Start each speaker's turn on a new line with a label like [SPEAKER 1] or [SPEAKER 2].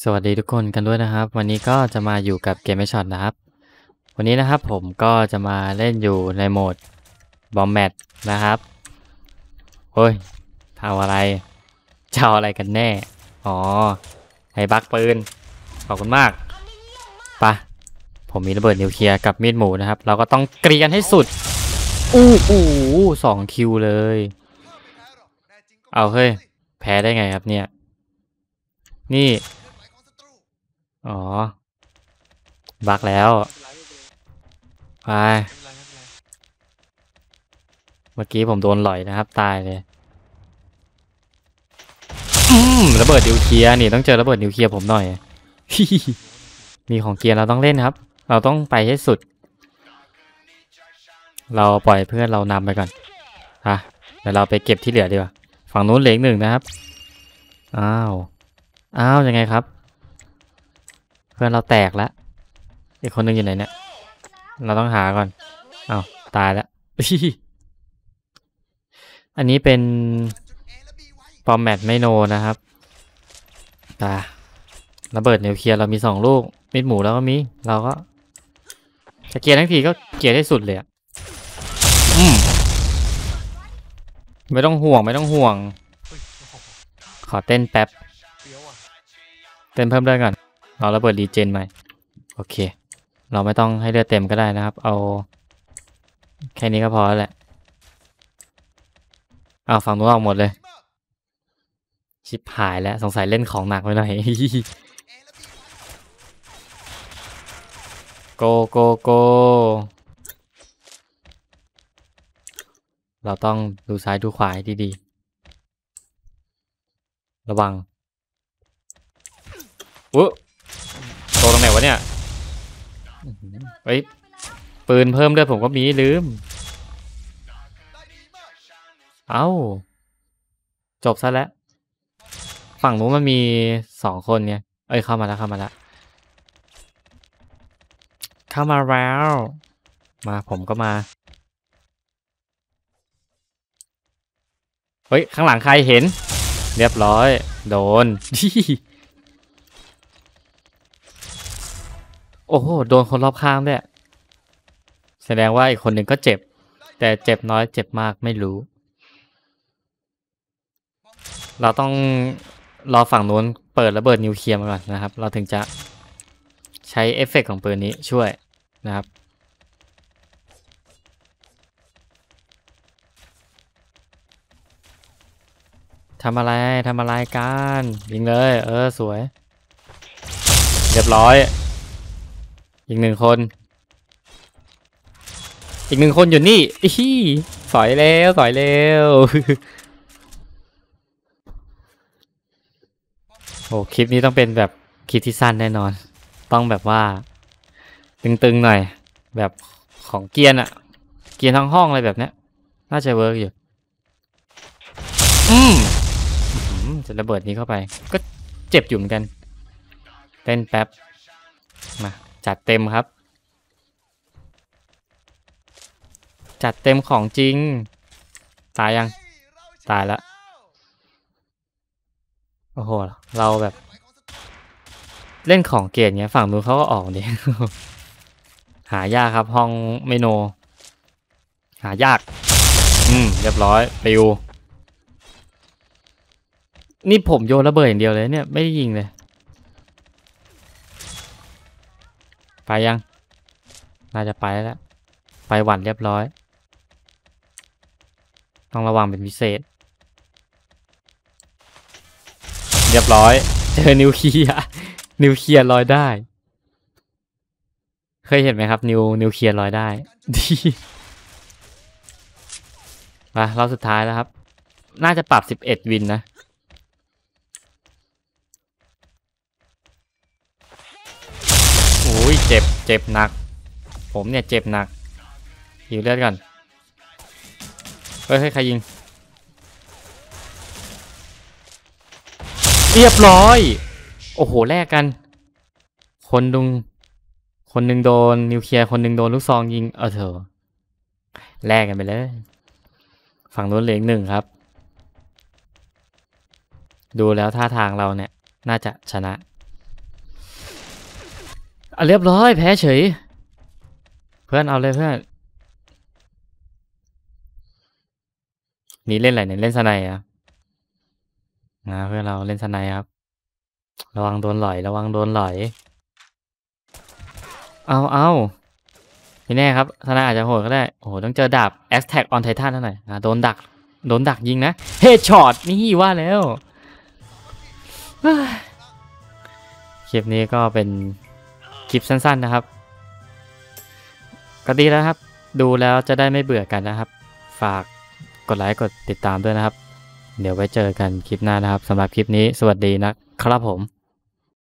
[SPEAKER 1] สวัสดีทุกคนกันด้วยนะครับวันนี้ก็จะมาอยู่กับเกมไม่ช็อตนะครับวันนี้นะครับผมก็จะมาเล่นอยู่ในโหมดบอมแมทนะครับเฮ้ยทำอะไรจะเอาอะไรกันแน่อ๋อให้บักปืนขอบคุณมากปะผมมีระเบิดนิวเคลียร์กับมีดหมูนะครับเราก็ต้องเกรียนให้สุดอู้2 คิวเลยเอาเฮ้ยแพ้ได้ไงครับเนี่ยนี่อ๋อบักแล้วไปเมื่อกี้ผมโดนหล่อยนะครับตายเลยระเบิดนิวเคลียร์นี่ต้องเจอระเบิดนิวเคลียร์ผมหน่อย มีของเกียร์เราต้องเล่นครับเราต้องไปให้สุดเราปล่อยเพื่อนเรานำไปก่อนเดี๋ยวเราไปเก็บที่เหลือดีกว่าฝั่งนู้นเหลือ1นะครับอ้าวยังไงครับเพื่อนเราแตกแล้วอีกคนนึงอยู่ไหนเนี่ยเราต้องหาก่อนอ้าวตายแล้ว อันนี้เป็นปอมแมทไม่โนนะครับระเบิดนิวเคลียร์เรามี2 ลูกมิดหมูแล้วก็มีเราก็จะเกียร์ทั้งทีก็เกียร์ได้สุดเลยไม่ต้องห่วงขอเต้นแป๊บเต้นเพิ่มเลือดก่อนเราระเบิดรีเจนใหม่โอเคเราไม่ต้องให้เลือดเต็มก็ได้นะครับเอาแค่นี้ก็พอแล้วแหละเอาฝั่งนู้นออกหมดเลยชิบหายแล้วสงสัยเล่นของหนักไปหน่อย โกเราต้องดูซ้ายดูขวาให้ดีๆระวังตัวตรงไหนวะเนี่ยเฮ้ยปืนเพิ่มเลือดผมก็มีลืมเอ้าจบซะแล้วฝั่งนู้นมันมี2 คนไงเข้ามาแล้วมาผมก็มาเฮ้ยข้างหลังใครเห็นเรียบร้อยโดน โอ้โหโดนคนรอบข้างด้วยแสดงว่าอีกคนหนึ่งก็เจ็บแต่เจ็บน้อยเจ็บมากไม่รู้เราต้องรอฝั่งนู้นเปิดระเบิดนิวเคลียร์มาก่อนนะครับเราถึงจะใช้เอฟเฟกต์ของปืนนี้ช่วยนะครับทำอะไรกันยิงเลยสวยเรียบร้อยอีก1 คนอยู่นี่สอยแล้วโอ้คลิปนี้ต้องเป็นแบบคลิปที่สั้นแน่นอนต้องแบบว่าตึงๆหน่อยแบบของเกียร์เกียร์ทั้งห้องอะไรแบบเนี้ยน่าจะเวิร์กอยู่จะระเบิดนี้เข้าไปก็เจ็บอยู่เหมือนกันเต้นแป๊บมาจัดเต็มครับจัดเต็มของจริงตายยังตายแล้วโอ้โหเราแบบเล่นของเกียร์เงี้ยฝั่งนู้นเขาก็ออกดิ หายากครับห้องไม่โนหายากเรียบร้อยปิวนี่ผมโยนระเบิดอย่างเดียวเลยเนี่ยไม่ได้ยิงเลยไปยังน่าจะไปแล้วไปหวันเรียบร้อยต้องระวังเป็นพิเศษเรียบร้อยเจอนิวเคลียร์ลอยได้เคยเห็นไหมครับนิวเคลียร์ลอยได้ดีมาเราสุดท้ายแล้วครับน่าจะปรับ11 วินนะโอ้ยเจ็บหนักผมเนี่ยเจ็บหนักหิวเลือดก่อนเฮ้ยใครยิงเรียบร้อยโอ้โหแลกกันคนหนึ่งโดนนิวเคลียร์คนหนึ่งโดนลูกซองยิงเถอะแลกกันไปเลยฝั่งนู้นเหลือ1ครับดูแล้วท่าทางเราเนี่ยน่าจะชนะเรียบร้อยแพ้เฉยเพื่อนเอาเลยเพื่อนนี่เล่นอะไรเนี่ยเล่นสไนอ่ะเพื่อนเราเล่นสไนครับระวังโดนหลอยระวังโดนหลอยเอาไม่แน่ครับสไนอาจจะโหดก็ได้โอ้โหต้องเจอดาบ Attack on Titan เท่าไหร่โดนดักยิงนะเฮดช็อตนี่ว่าแล้วคลิปนี้ก็เป็นคลิปสั้นๆนะครับก็ดีแล้วครับดูแล้วจะได้ไม่เบื่อกันนะครับฝากกดไลค์กดติดตามด้วยนะครับเดี๋ยวไว้เจอกันคลิปหน้านะครับสำหรับคลิปนี้สวัสดีนะครับผม